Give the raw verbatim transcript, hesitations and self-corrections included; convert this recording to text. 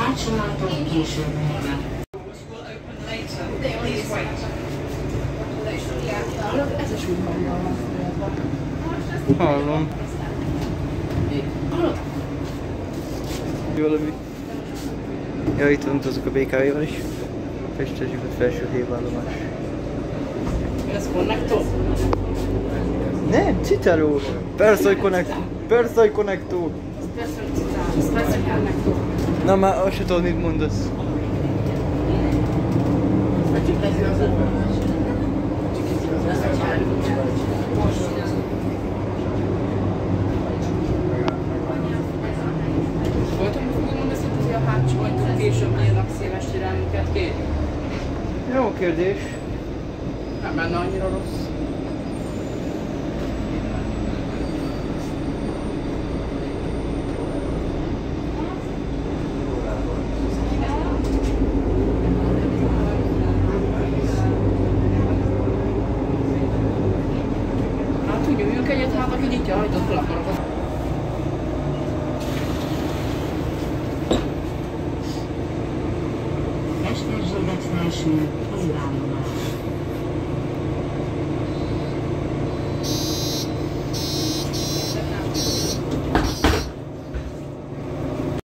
Kapcsolatok később érnek. Hallom. Valami. Ja, itt van azok a bé ká vé-val is. Festesjük a felső hévállomás. Ez konnektor? Nem, Citaro! Persze, hogy konnektor! Persze, hogy konnektor! Persze, hogy Citaro. Persze, hogy konnektor. Na már azt se tudod, mit mondasz. Voltam, hogy mondasz, hogy a hátsó ajtók később nyílnak széles türelmüket ki? Jó kérdés. Nem benne annyira rossz. Hát, hogy üljünk egyet, hát aki nyitja a ajtót, fel akarok az... Mesterséget felső hévállomás.